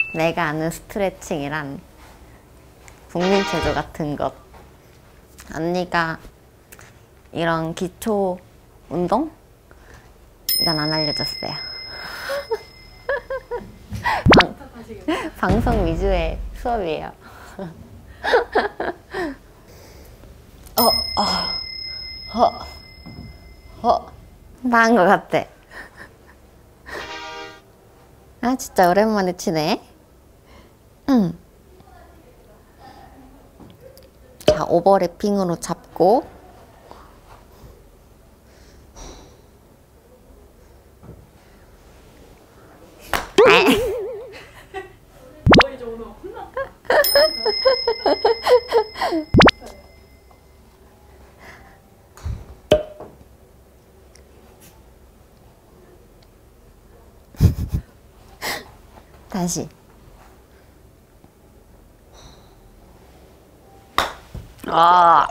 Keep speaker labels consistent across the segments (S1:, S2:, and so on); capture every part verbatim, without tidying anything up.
S1: 내가 아는 스트레칭이란 국민체조 같은 것. 언니가 이런 기초 운동? 이건 안 알려줬어요. 방, 방송 위주의 수업이에요. 어, 어, 어, 어. 나은 것 같아. 아, 진짜 오랜만에 치네. 응. 자, 오버래핑으로 잡고.
S2: 너 이제 오늘 혼났다.
S1: 다시. 아,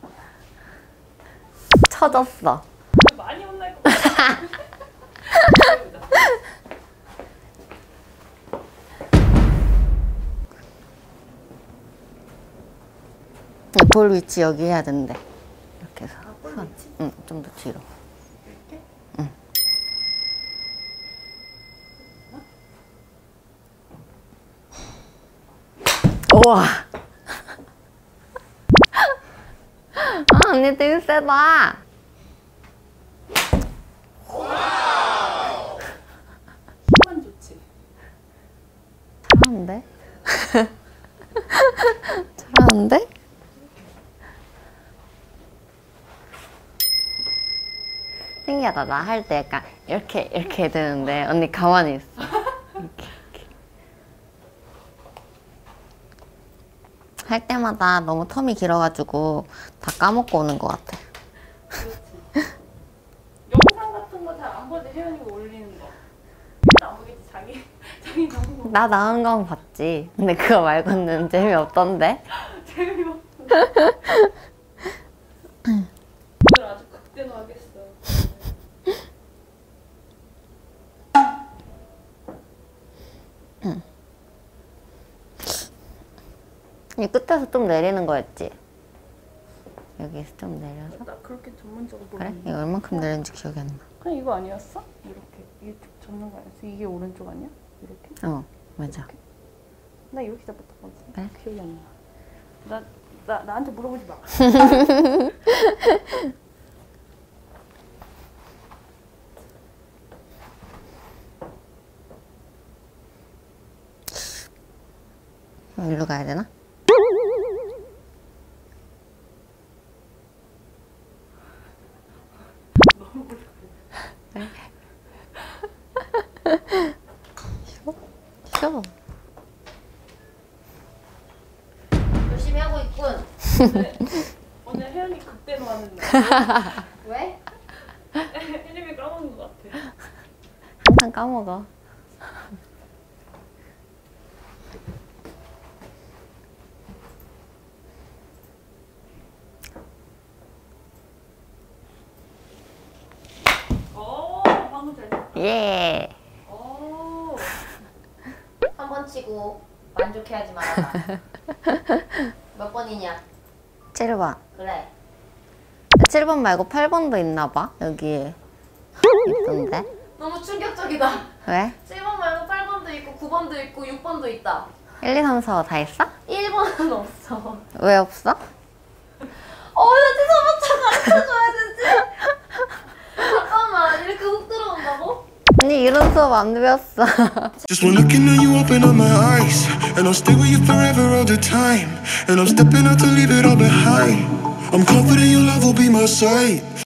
S1: 쳐졌어.
S2: 많이 혼날 것 같아.
S1: 볼 위치 여기 해야 된대. 이렇게 해서.
S2: 아, 볼 위치?
S1: 응, 좀 더 뒤로.
S2: 이렇게?
S1: 응. 우와. 아, 언니 되게 세다.
S2: 힘만 좋지.
S1: 잘하는데? 잘하는데? 신기하다. 나 할 때 약간 이렇게 이렇게 되는데 언니 가만히 있어. 이렇게, 이렇게. 할 때마다 너무 텀이 길어가지고 다 까먹고 오는 것 같아.
S2: 그렇지. 영상 같은 거 잘 안 보지, 혜연이가 올리는 거. 나오겠지, 자기, 자기 나온 거.
S1: 나 나온 건 봤지. 근데 그거 말고는 재미없던데?
S2: 재미없어. 오늘 아주 극대노하겠어.
S1: 이 끝에서 좀 내리는 거였지? 여기서 좀 내려서?
S2: 나 그렇게 전문적으로
S1: 그래?
S2: 모르는데.
S1: 이거 얼만큼 내렸는지 기억이 안 나.
S2: 그냥 이거 아니었어? 이렇게 이게 접는 거 아니었어? 이게 오른쪽 아니야? 이렇게?
S1: 어, 맞아.
S2: 나 이렇게 잡았던 거 같아.
S1: 그래?
S2: 기억이 안 나. 나, 나 나한테 물어보지 마.
S1: 일로 가야 되나?
S2: 너무 불
S1: 쉬워? 쉬워.
S3: 열심히 하고 있군.
S2: 오늘, 오늘 혜연이 극대노 하는 날.
S3: 왜?
S2: 혜림이 까먹는 것 같아.
S1: 항상 까먹어.
S2: 오, 방금 잘 됐다.
S1: 예.
S2: 오.
S3: 한 번 치고 만족해하지 말아라. 몇 번이냐?
S1: 칠 번.
S3: 그래.
S1: 칠 번 말고 팔 번도 있나 봐. 여기에 있던데.
S3: 너무 충격적이다.
S1: 왜?
S3: 칠 번 말고 팔 번도 있고 구 번도 있고 육 번도 있다.
S1: 일, 이, 삼, 사, 오 다 있어?
S3: 일 번은 없어.
S1: 왜 없어?
S3: 어, 나 지서부터 가르쳐줘야 되지? 잠깐만, 이렇게 훅 들어온다고?
S1: 언니 이런 수업 안 배웠어.
S4: Just when looking at you, open up my eyes, and I'll stay with you forever all the time. And I'm stepping out to leave it all behind. I'm confident your love will be my side.